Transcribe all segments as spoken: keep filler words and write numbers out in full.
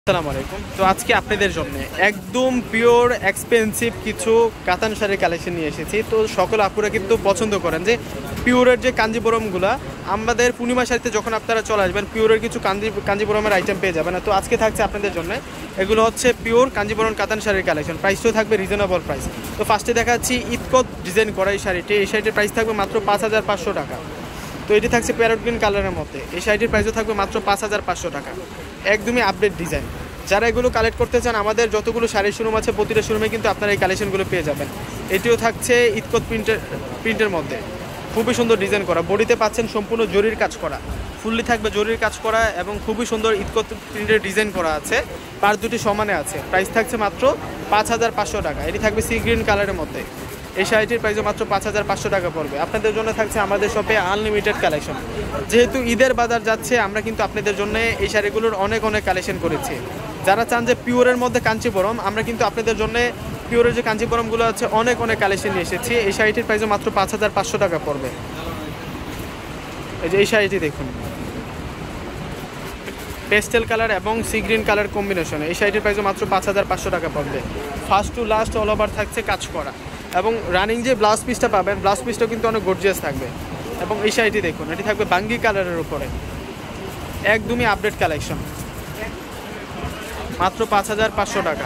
আসসালামু আলাইকুম। তো আজকে আপনাদের জন্য একদম পিওর এক্সপেন্সিভ কিছু কাতান শাড়ির কালেকশন নিয়ে এসেছি। তো সকল আপুরা কিন্তু পছন্দ করেন যে পিওরের যে কাঞ্জিবরমগুলা আমাদের পূর্ণিমা শাড়িতে যখন আপনারা চলে আসবেন পিওরের কিছু কাঞ্জি কাঞ্জিবরমের আইটেম পেয়ে যাবেন। তো আজকে থাকছে আপনাদের জন্য এগুলো হচ্ছে পিওর কাঞ্জিবরম কাতান শাড়ির কালেকশন। প্রাইসও থাকবে রিজনেবল প্রাইস। তো ফার্স্টে দেখাচ্ছি ইতকত ডিজাইন করা এই শাড়িটি। এই শাড়িটির প্রাইস থাকবে মাত্র পাঁচ হাজার পাঁচশো টাকা। তো এটি থাকছে প্যারট গ্রিন কালারের মধ্যে। এই শাড়িটির প্রাইসও থাকবে মাত্র পাঁচ হাজার পাঁচশো টাকা। একদমই আপডেট ডিজাইন। যারা এগুলো কালেক্ট করতে চান আমাদের যতগুলো শাড়ির শোরুম আছে প্রতিটা শোরুমে কিন্তু আপনারা এই কালেকশনগুলো পেয়ে যাবেন। এটিও থাকছে ইতকত প্রিন্টের প্রিন্টের মধ্যে, খুবই সুন্দর ডিজাইন করা। বডিতে পাচ্ছেন সম্পূর্ণ জরির কাজ করা, ফুললি থাকবে জরির কাজ করা এবং খুবই সুন্দর ইতকত প্রিন্টের ডিজাইন করা আছে। পার দুটি সমানে আছে। প্রাইস থাকছে মাত্র পাঁচ হাজার পাঁচশো টাকা। এটি থাকবে সি গ্রিন কালারের মধ্যে। এই শাড়িটির প্রাইসও মাত্র পাঁচ হাজার পাঁচশো টাকা পড়বে। আপনাদের জন্য থাকছে আমাদের শপে আনলিমিটেড কালেকশন। যেহেতু ঈদের বাজার যাচ্ছে আমরা কিন্তু আপনাদের জন্য এই শাড়িগুলোর অনেক অনেক কালেকশন করেছি। যারা চান যে পিওরের মধ্যে কাঞ্চিবরম, আমরা কিন্তু আপনাদের জন্য পিওরের যে কাঞ্চিবরমগুলো আছে অনেক অনেক কালেকশন নিয়ে এসেছি। এই শাড়িটির প্রাইসও মাত্র পাঁচ হাজার পাঁচশো টাকা পড়বে। এই যে এই শাড়িটি দেখুন, পেস্টেল কালার এবং সি গ্রিন কালার কম্বিনেশনে। এই শাড়িটির প্রাইসও মাত্র পাঁচ হাজার পাঁচশো টাকা পড়বে। First to last all over থাকছে কাজ করা এবং রানিং যে ব্লাউজ পিসটা পাবেন ব্লাউজ পিসটাও কিন্তু অনেক গর্জিয়াস থাকবে। এবং এই শাড়িটি দেখুন, এটি থাকবে বাঙ্গি কালারের উপরে, একদমই আপডেট কালেকশন, মাত্র পাঁচ হাজার পাঁচশো টাকা।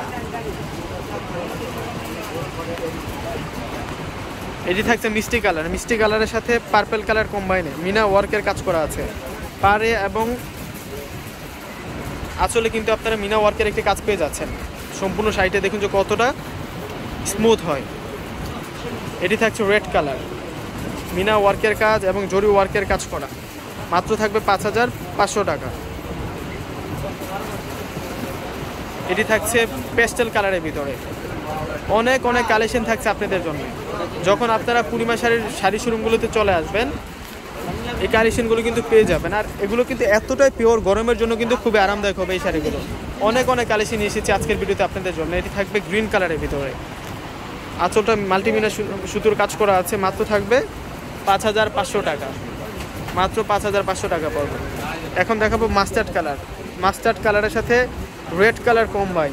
এটি থাকছে মিষ্টি কালার, মিষ্টি কালারের সাথে পার্পেল কালার কম্বাইনে মিনা ওয়ার্কের কাজ করা আছে পারে এবং আসলে কিন্তু আপনারা মিনা ওয়ার্কের একটি কাজ পেয়ে যাচ্ছেন। সম্পূর্ণ শাড়িটা দেখুন যে কতটা স্মুথ হয়। এটি থাকছে রেড কালার, মিনা ওয়ার্কের কাজ এবং জরি ওয়ার্কের কাজ করা, মাত্র থাকবে পাঁচ হাজার পাঁচশো টাকা। এটি থাকছে পেস্টেল কালারের ভিতরে। অনেক অনেক কালেকশন থাকছে আপনাদের জন্য। যখন আপনারা পূর্ণিমা শাড়ির শাড়ি শোরুমগুলোতে চলে আসবেন এই কালেকশনগুলো কিন্তু পেয়ে যাবেন। আর এগুলো কিন্তু এতটাই পিওর, গরমের জন্য কিন্তু খুবই আরামদায়ক হবে এই শাড়িগুলো। অনেক অনেক কালেকশন নিয়ে এসেছি আজকের ভিডিওতে আপনাদের জন্য। এটি থাকবে গ্রিন কালারের ভিতরে, আঁচলটা মাল্টিমিনা সুতোর কাজ করা আছে, মাত্র থাকবে পাঁচ হাজার পাঁচশো টাকা। মাত্র পাঁচ হাজার পাঁচশো টাকা পড়বে। এখন দেখাবো মাস্টার্ড কালার, মাস্টার্ড কালারের সাথে রেড কালার কম্বাইন।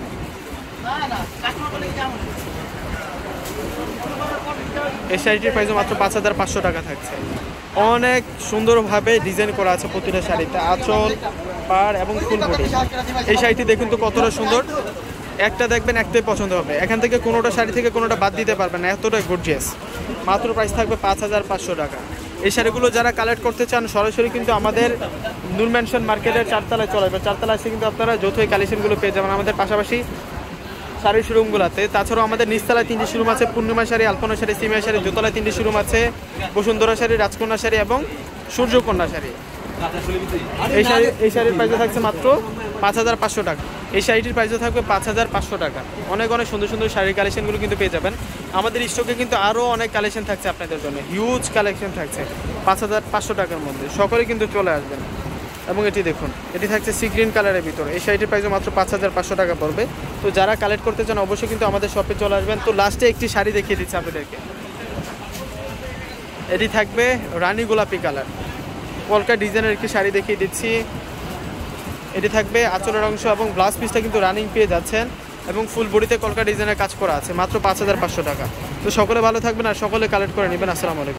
এই শাড়িটির প্রাইসও মাত্র পাঁচ হাজার পাঁচশো টাকা থাকছে। অনেক সুন্দরভাবে ডিজাইন করা আছে প্রতিটা শাড়িতে, আঁচল পাড় এবং ফুল বডি। এই শাড়িটি দেখুন তো কতটা সুন্দর, একটা দেখবেন একটাই পছন্দ হবে। এখান থেকে কোনোটা শাড়ি থেকে কোনোটা বাদ দিতে পারবেন না, এতটাই গর্জিয়াস। মাত্র প্রাইস থাকবে পাঁচ হাজার পাঁচশো টাকা। এই শাড়িগুলো যারা কালেক্ট করতে চান সরাসরি কিন্তু আমাদের নূর ম্যানশন মার্কেটের চারতলায় চলে আসবে। চারতলায় এসে কিন্তু আপনারা যৌথ কালেকশনগুলো পেয়ে যাবেন আমাদের পাশাপাশি শাড়ির শোরুমগুলোতে। তাছাড়াও আমাদের নিচতলায় তিনটি শোরুম আছে, পূর্ণিমা শাড়ি, আলপনা শাড়ি, সিমিয়া শাড়ি। দোতলায় তিনটি শোরুম আছে, বসুন্ধরা শাড়ি, রাজকন্যা শাড়ি এবং সূর্যকন্যা শাড়ি। এই শাড়ি এই শাড়ির প্রাইসও থাকছে মাত্র পাঁচ হাজার পাঁচশো টাকা। এই শাড়িটির প্রাইসও থাকবে পাঁচ হাজার পাঁচশো টাকা। অনেক অনেক সুন্দর সুন্দর শাড়ির কালেকশনগুলো কিন্তু পেয়ে যাবেন আমাদের স্টকে। কিন্তু আরও অনেক কালেকশন থাকছে আপনাদের জন্য, হিউজ কালেকশন থাকছে পাঁচ হাজার পাঁচশো টাকার মধ্যে। সকলে কিন্তু চলে আসবেন। এবং এটি দেখুন, এটি থাকছে সি গ্রিন কালারের ভিতরে। এই শাড়িটির প্রাইসও মাত্র পাঁচ হাজার পাঁচশো টাকা পড়বে। তো যারা কালেক্ট করতে চান অবশ্যই কিন্তু আমাদের শপে চলে আসবেন। তো লাস্টে একটি শাড়ি দেখিয়ে দিচ্ছি আপনাদেরকে। এটি থাকবে রানী গোলাপি কালার, কলকা ডিজাইনের একটি শাড়ি দেখিয়ে দিচ্ছি। এটি থাকবে আঁচলের অংশ এবং ব্লাউজ পিসটা কিন্তু রানিং পেয়ে যাচ্ছেন এবং ফুল বডিতে কলকা ডিজাইনের কাজ করা আছে, মাত্র পাঁচ হাজার পাঁচশো টাকা। তো সকলে ভালো থাকবেন আর সকলে কালেক্ট করে নেবেন। আসসালামু আলাইকুম।